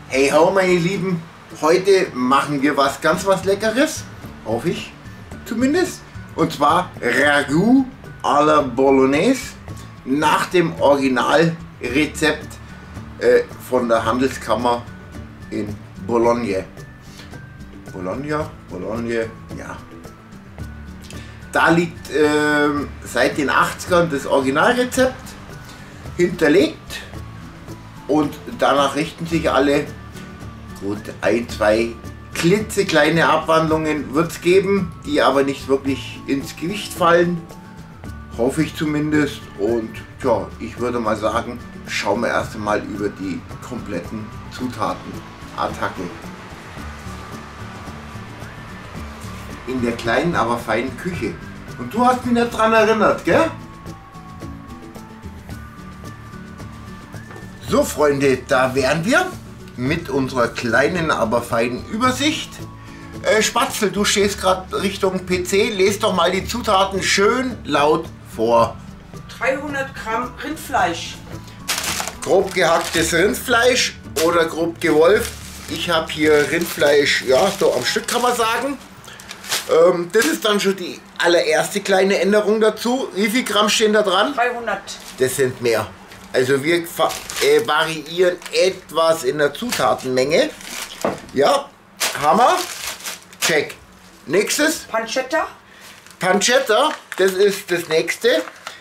Hey ho meine Lieben, heute machen wir was Leckeres, hoffe ich zumindest. Und zwar Ragout à la Bolognese nach dem Originalrezept von der Handelskammer in Bologna. Bologna, ja. Da liegt seit den 80ern das Originalrezept hinterlegt und danach richten sich alle. Gut, ein, zwei klitzekleine Abwandlungen wird es geben, die aber nicht wirklich ins Gewicht fallen, hoffe ich zumindest. Und ja, ich würde mal sagen, schauen wir erst einmal über die kompletten Zutaten. Attacke. In der kleinen, aber feinen Küche. Und du hast mich nicht dran erinnert, gell? So Freunde, da wären wir mit unserer kleinen, aber feinen Übersicht. Spatzel, du stehst gerade Richtung PC, lest doch mal die Zutaten schön laut vor. 300 Gramm Rindfleisch. Grob gehacktes Rindfleisch oder grob gewolft. Ich habe hier Rindfleisch, ja, so am Stück kann man sagen. Das ist dann schon die allererste kleine Änderung dazu. Wie viel Gramm stehen da dran? 300. Das sind mehr. Also wir variieren etwas in der Zutatenmenge. Ja, Hammer. Check. Nächstes. Pancetta. Pancetta, das ist das nächste.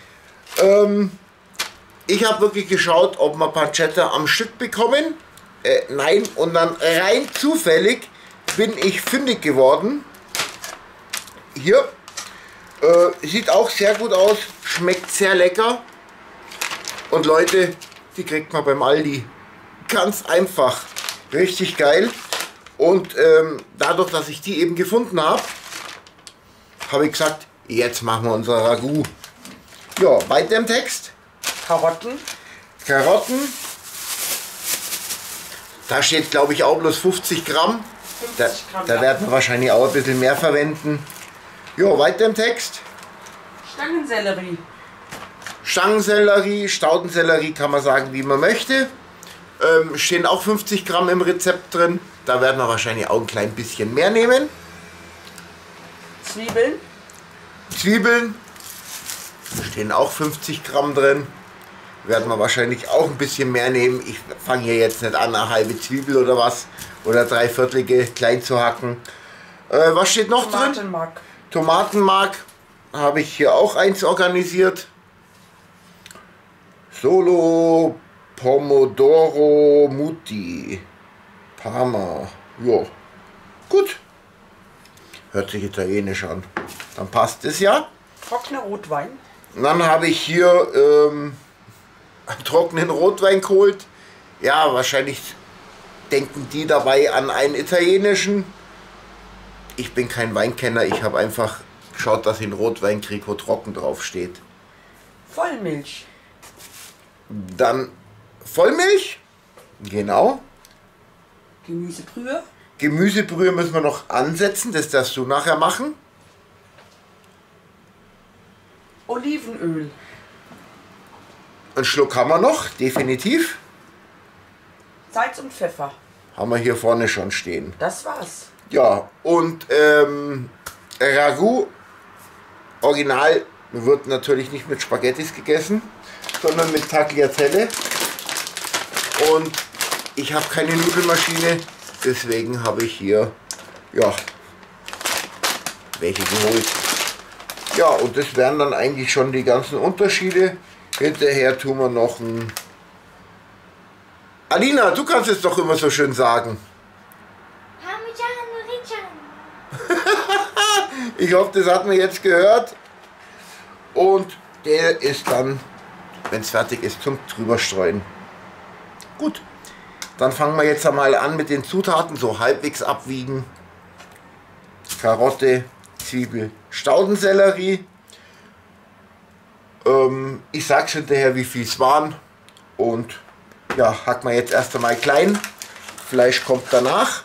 Ich habe wirklich geschaut, ob wir Pancetta am Stück bekommen. Nein, und dann rein zufällig bin ich fündig geworden. Hier. Sieht auch sehr gut aus, schmeckt sehr lecker. Und Leute, die kriegt man beim Aldi. Ganz einfach. Richtig geil. Und dadurch, dass ich die eben gefunden habe, habe ich gesagt, jetzt machen wir unser Ragout. Ja, weiter im Text. Karotten. Karotten. Da steht, glaube ich, auch bloß 50 Gramm. 50 Gramm. Da werden wir wahrscheinlich auch ein bisschen mehr verwenden. Ja, weiter im Text. Stangensellerie. Stangensellerie, Staudensellerie kann man sagen, wie man möchte. Stehen auch 50 Gramm im Rezept drin. Da werden wir wahrscheinlich auch ein klein bisschen mehr nehmen. Zwiebeln. Zwiebeln. Stehen auch 50 Gramm drin. Werden wir wahrscheinlich auch ein bisschen mehr nehmen. Ich fange hier jetzt nicht an, eine halbe Zwiebel oder was. Oder dreiviertelige klein zu hacken. Was steht noch drin? Tomatenmark. Tomatenmark. Habe ich hier auch eins organisiert. Solo Pomodoro Muti Parma. Jo. Gut. Hört sich italienisch an. Dann passt es ja. Trockener Rotwein. Und dann habe ich hier einen trockenen Rotwein geholt. Ja, wahrscheinlich denken die dabei an einen italienischen. Ich bin kein Weinkenner. Ich habe einfach geschaut, dass in Rotwein kriege, wo trocken drauf steht. Vollmilch. Dann Vollmilch. Genau. Gemüsebrühe. Gemüsebrühe müssen wir noch ansetzen. Das darfst du nachher machen. Olivenöl. Einen Schluck haben wir noch, definitiv. Salz und Pfeffer. Haben wir hier vorne schon stehen. Das war's. Ja, und Ragout Original wird natürlich nicht mit Spaghettis gegessen, sondern mit Tagliatelle. Und ich habe keine Nudelmaschine, deswegen habe ich hier ja welche geholt. Ja, und das wären dann eigentlich schon die ganzen Unterschiede. Hinterher tun wir noch ein... Alina, du kannst es doch immer so schön sagen. Ich hoffe, das hat man jetzt gehört. Und der ist dann, wenn es fertig ist, zum drüberstreuen. Gut, dann fangen wir jetzt einmal an mit den Zutaten, so halbwegs abwiegen. Karotte, Zwiebel, Staudensellerie. Ich sag's hinterher, wie viel es waren. Und ja, hacken wir jetzt erst einmal klein. Fleisch kommt danach.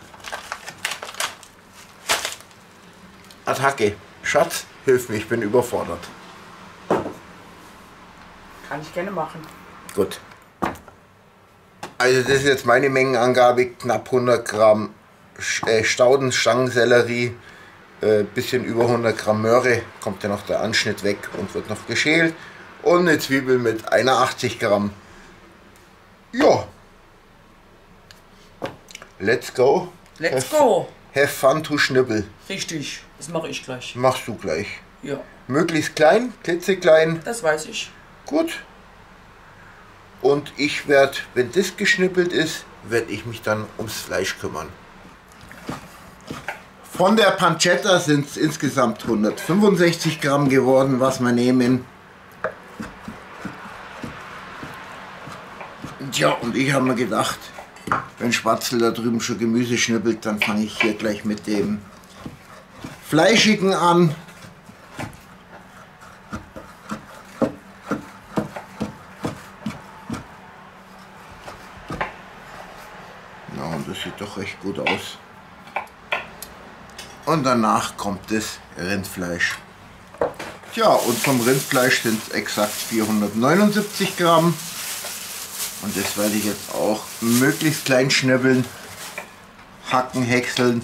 Attacke. Schatz, hilf mir, ich bin überfordert. Kann ich gerne machen. Gut. Also das ist jetzt meine Mengenangabe, knapp 100 Gramm Staudenstangensellerie, bisschen über 100 Gramm Möhre, kommt ja noch der Anschnitt weg und wird noch geschält. Und eine Zwiebel mit 81 Gramm. Ja. Let's go. Let's go. Have fun to schnibbel. Richtig, das mache ich gleich. Machst du gleich. Ja, Möglichst klein, klitzeklein. das weiß ich. Gut. Und ich werde, wenn das geschnippelt ist, werde ich mich dann ums Fleisch kümmern. Von der Pancetta sind es insgesamt 165 Gramm geworden, was wir nehmen. Tja, und ich habe mir gedacht, wenn Spatzel da drüben schon Gemüse schnippelt, dann fange ich hier gleich mit dem Fleischigen an. Ja, und das sieht doch recht gut aus. Und danach kommt das Rindfleisch. Tja, und vom Rindfleisch sind es exakt 479 Gramm. Und das werde ich jetzt auch möglichst klein schnibbeln, hacken, häckseln.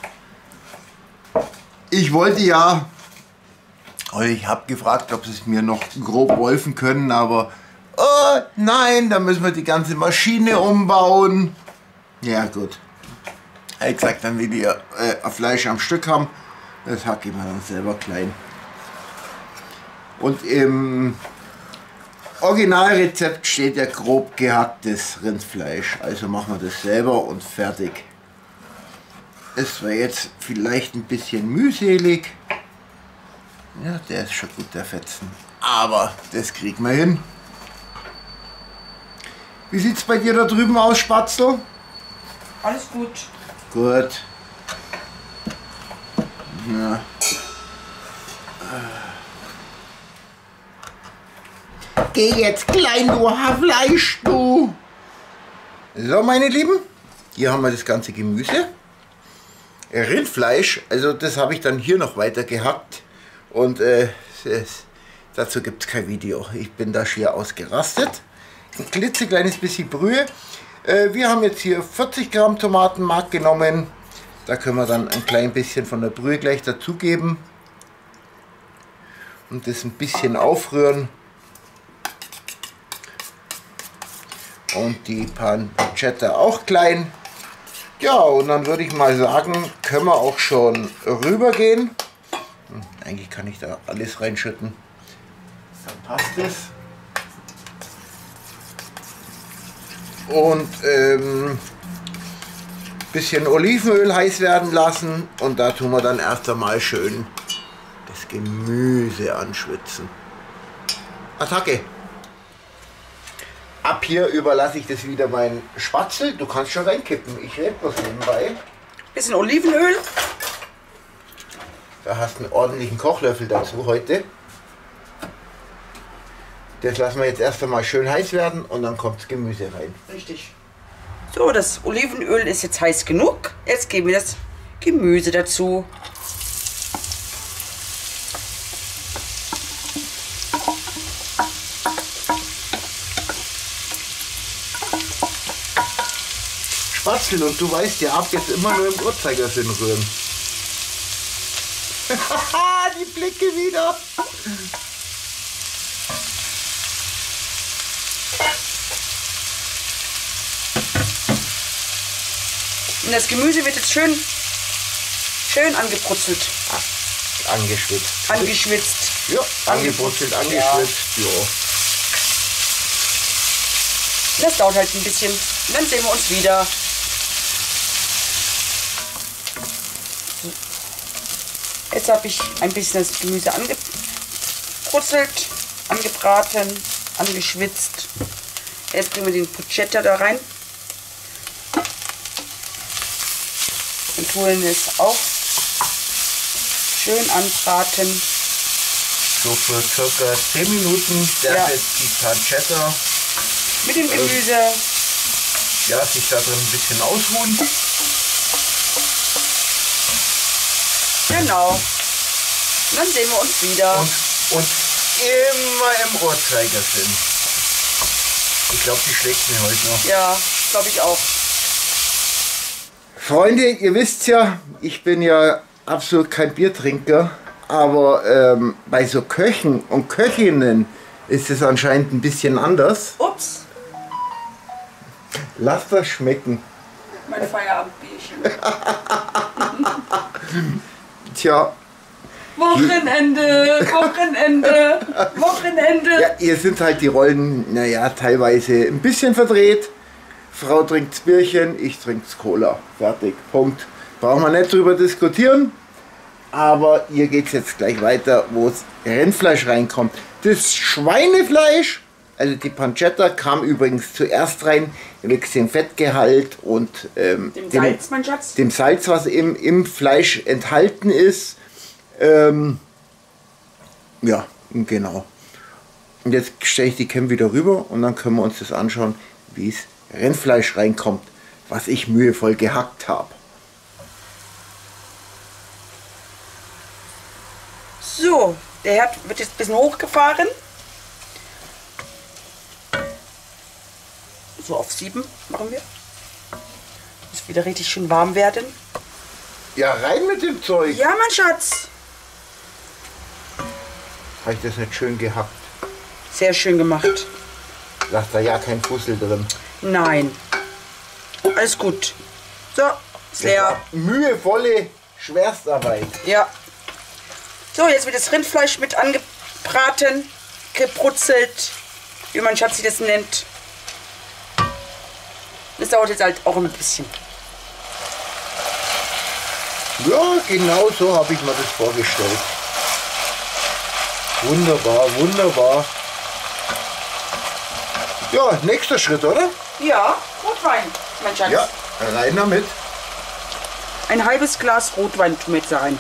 Ich wollte ja, oder ich habe gefragt, ob sie es mir noch grob wolfen können, aber oh, nein, da müssen wir die ganze Maschine umbauen. Ja gut. Er hat gesagt, dann will ich Fleisch am Stück haben, das hacke ich mir dann selber klein. Und im Originalrezept steht ja grob gehacktes Rindfleisch, also machen wir das selber und fertig. Es war jetzt vielleicht ein bisschen mühselig. Ja, der ist schon gut, der Fetzen. Aber das kriegen wir hin. Wie sieht es bei dir da drüben aus, Spatzel? Alles gut. Gut. Ja. Geh jetzt klein, du Haarfleisch, du! So, meine Lieben, hier haben wir das ganze Gemüse. Rindfleisch, also das habe ich dann hier noch weiter gehackt. Und dazu gibt es kein Video. Ich bin da schier ausgerastet. Ein klitzekleines bisschen Brühe. Wir haben jetzt hier 40 Gramm Tomatenmark genommen. Da können wir dann ein klein bisschen von der Brühe gleich dazugeben. Und das ein bisschen aufrühren. Und die Pancetta auch klein. Ja, und dann würde ich mal sagen, können wir auch schon rübergehen. Eigentlich kann ich da alles reinschütten. Dann passt es. Und bisschen Olivenöl heiß werden lassen. Und da tun wir dann erst einmal schön das Gemüse anschwitzen. Attacke! Ab hier überlasse ich das wieder meinen Spatzel. Du kannst schon reinkippen. Ich rede bloß nebenbei. Bisschen Olivenöl. Da hast du einen ordentlichen Kochlöffel dazu heute. Das lassen wir jetzt erst einmal schön heiß werden und dann kommt das Gemüse rein. Richtig. So, das Olivenöl ist jetzt heiß genug. Jetzt geben wir das Gemüse dazu. Spatzel, und du weißt ja, ab jetzt immer nur im Uhrzeigersinn rühren. Die Blicke wieder. Und das Gemüse wird jetzt schön angebrutzelt. Angeschwitzt. Angeschwitzt. Ja, angebrutzelt, angeschwitzt. Ja. Das dauert halt ein bisschen. Und dann sehen wir uns wieder. Jetzt habe ich ein bisschen das Gemüse angebrutzelt, angebraten, angeschwitzt. Jetzt bringen wir den Pancetta da rein. Und holen es auch schön anbraten. So für circa 10 Minuten darf jetzt die Pancetta mit dem Gemüse sich da drin ein bisschen ausruhen. Genau. Und dann sehen wir uns wieder. Und immer im Uhrzeigersinn. Ich glaube, die schlägt mir heute noch. Ja, glaube ich auch. Freunde, ihr wisst ja, ich bin ja absolut kein Biertrinker, aber bei so Köchen und Köchinnen ist es anscheinend ein bisschen anders. Ups, Lasst das schmecken. mein Feierabendbierchen. Tja, Wochenende, Wochenende, Wochenende. ja, hier sind halt die Rollen, naja, teilweise ein bisschen verdreht. Frau trinkt's Bierchen, ich trink's Cola. Fertig, Punkt. Brauchen wir nicht drüber diskutieren. Aber hier geht's jetzt gleich weiter, wo das Rindfleisch reinkommt. Das Schweinefleisch, also die Pancetta, kam übrigens zuerst rein, wegen dem Fettgehalt und Dem Salz, mein Schatz. dem Salz, was im Fleisch enthalten ist. Ja, genau. Und jetzt stelle ich die Cam wieder rüber und dann können wir uns das anschauen, wie es Rindfleisch reinkommt, was ich mühevoll gehackt habe. So, der Herd wird jetzt ein bisschen hochgefahren. So auf 7 machen wir. Muss wieder richtig schön warm werden. Ja, rein mit dem Zeug. Ja, mein Schatz. Habe ich das nicht schön gehackt? Sehr schön gemacht. Lasst da ja kein Fussel drin. Nein. Alles gut. So, ist leer. Mühevolle Schwerstarbeit. Ja. So, jetzt wird das Rindfleisch mit angebraten, gebrutzelt, wie mein Schatzi das nennt. Das dauert jetzt halt auch ein bisschen. Ja, genau so habe ich mir das vorgestellt. Wunderbar, wunderbar. Ja, nächster Schritt, oder? Ja, Rotwein, mein Schatz. Ja, rein damit. Ein halbes Glas Rotwein tun wir jetzt da rein.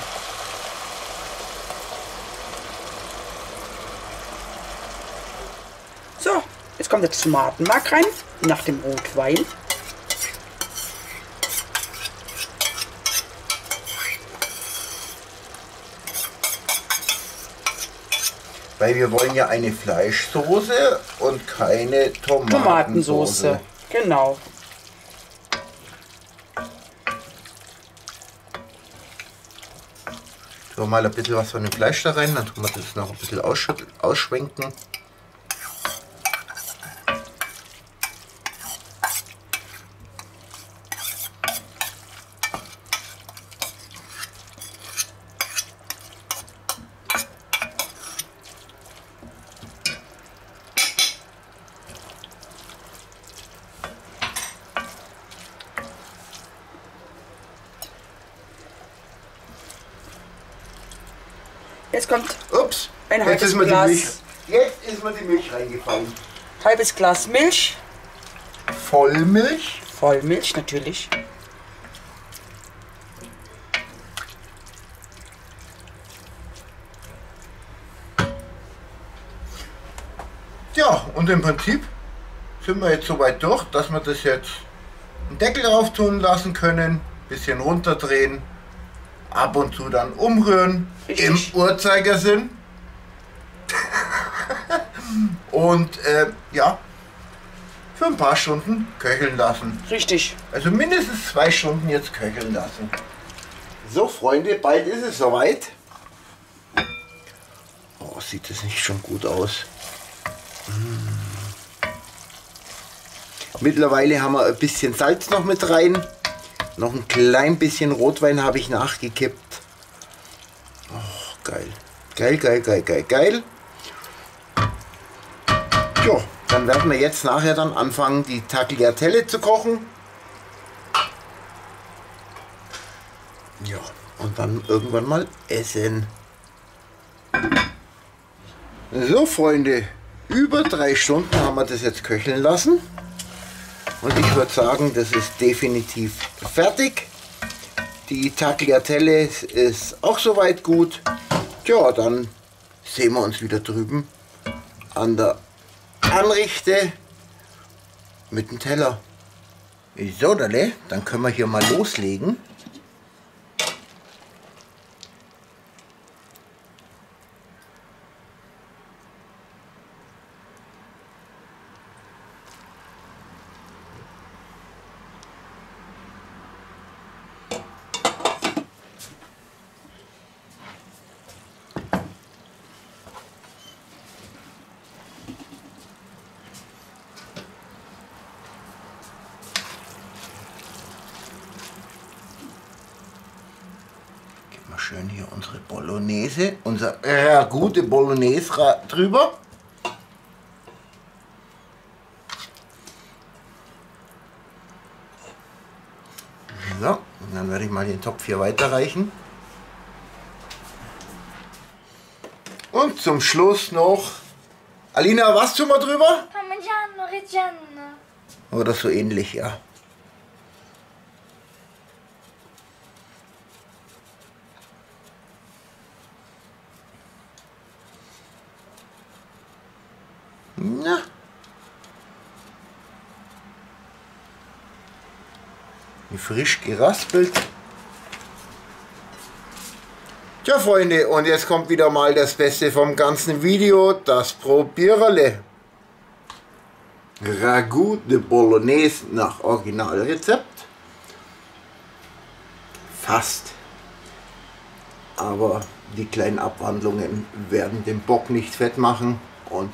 So, jetzt kommt der Tomatenmark rein, nach dem Rotwein. Weil wir wollen ja eine Fleischsoße und keine Tomatensoße. Genau. So, mal ein bisschen was von dem Fleisch da rein, dann tun wir das noch ein bisschen ausschwenken. Jetzt kommt Ups, ein jetzt halbes ist mir die Glas. Milch. Jetzt ist mir die Milch reingefallen. Halbes Glas Milch. Vollmilch. Vollmilch natürlich. Ja, und im Prinzip sind wir jetzt so weit durch, dass wir das jetzt einen Deckel drauf tun lassen können, bisschen runterdrehen, ab und zu dann umrühren, Richtig. im Uhrzeigersinn. Und ja, für ein paar Stunden köcheln lassen. Richtig. Also mindestens 2 Stunden jetzt köcheln lassen. So Freunde, bald ist es soweit. Oh, sieht das nicht schon gut aus. Mittlerweile haben wir ein bisschen Salz noch mit rein. Noch ein klein bisschen Rotwein habe ich nachgekippt. Oh, geil. Geil, geil, geil, geil, geil. Ja, dann werden wir jetzt nachher dann anfangen, die Tagliatelle zu kochen. Ja, und dann irgendwann mal essen. So Freunde, über 3 Stunden haben wir das jetzt köcheln lassen. Und ich würde sagen, das ist definitiv fertig. Die Tagliatelle ist auch soweit gut. Ja, dann sehen wir uns wieder drüben an der Anrichte mit dem Teller. So, dann können wir hier mal loslegen. schön hier unsere Bolognese, unser Ragout de Bolognese drüber. So, und dann werde ich mal den Topf hier weiterreichen. Und zum Schluss noch, Alina, was tun wir drüber? Parmigiano Reggiano. Oder so ähnlich, ja. Na. Wie frisch geraspelt. Tja, Freunde, und jetzt kommt wieder mal das Beste vom ganzen Video, das Probiererle. Ragout de Bolognese nach Originalrezept. Fast. Aber die kleinen Abwandlungen werden den Bock nicht fett machen. Und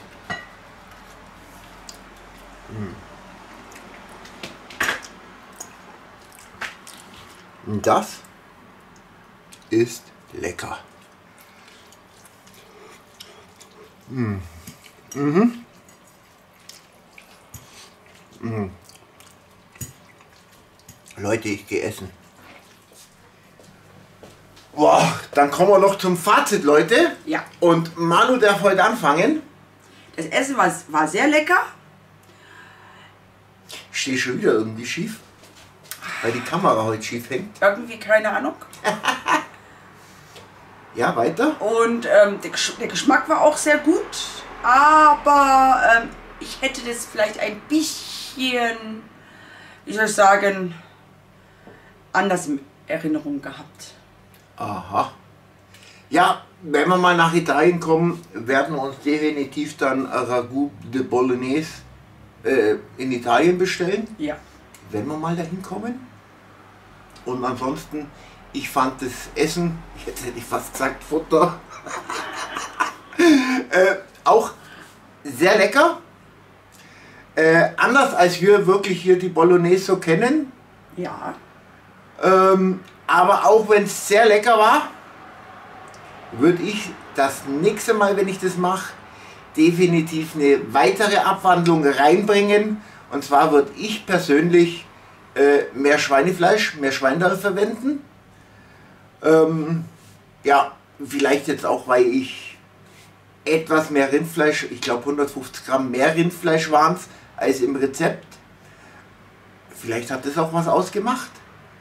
das ist lecker. Leute, ich gehe essen. Boah, dann kommen wir noch zum Fazit, Leute. Ja. Und Manu darf heute anfangen. Das Essen war sehr lecker. Ich stehe schon wieder irgendwie schief, weil die Kamera heute schief hängt. Irgendwie, keine Ahnung. Ja, weiter. Und der Geschmack war auch sehr gut. Aber ich hätte das vielleicht ein bisschen, wie soll ich sagen, anders in Erinnerung gehabt. Aha. Ja, wenn wir mal nach Italien kommen, werden wir uns definitiv dann Ragout de Bolognese in Italien bestellen. Ja. Wenn wir mal dahin kommen. Und ansonsten, ich fand das Essen, jetzt hätte ich fast gesagt Futter, auch sehr lecker. Anders als wir wirklich hier die Bolognese so kennen. Ja. Aber auch wenn es sehr lecker war, würde ich das nächste Mal, wenn ich das mache, definitiv eine weitere Abwandlung reinbringen. Und zwar würde ich persönlich mehr Schweinefleisch, mehr Schweindal verwenden. Ja, vielleicht jetzt auch, weil ich etwas mehr Rindfleisch, ich glaube 150 Gramm mehr Rindfleisch waren es als im Rezept. Vielleicht hat das auch was ausgemacht.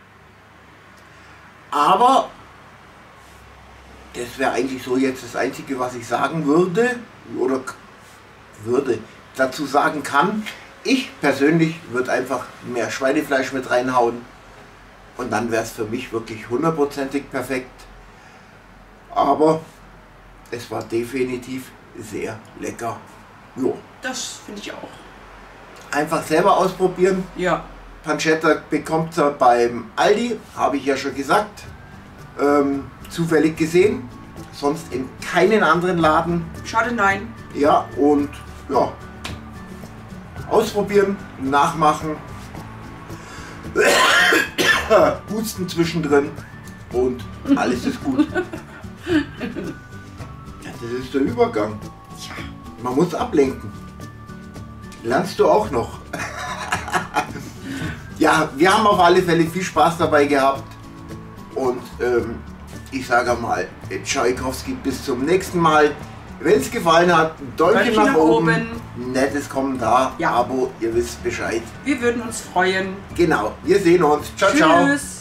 Aber das wäre eigentlich so jetzt das Einzige, was ich sagen würde oder dazu sagen kann. Ich persönlich würde einfach mehr Schweinefleisch mit reinhauen und dann wäre es für mich wirklich 100%ig perfekt. Aber es war definitiv sehr lecker. Jo. Das finde ich auch. Einfach selber ausprobieren. Ja. Pancetta bekommt ihr beim Aldi, habe ich ja schon gesagt. Zufällig gesehen. Sonst in keinen anderen Laden. Schade, nein. Ja, und ja. Ausprobieren, nachmachen. Husten zwischendrin und alles ist gut. Ja, das ist der Übergang. Ja. Man muss ablenken. Lernst du auch noch. Ja, wir haben auf alle Fälle viel Spaß dabei gehabt. Und ich sage mal, Tschaikowski, bis zum nächsten Mal. Wenn es gefallen hat, Däumchen nach oben. Nettes Kommentar, ja. Abo, ihr wisst Bescheid. Wir würden uns freuen. Genau, wir sehen uns. Ciao, ciao. Tschüss.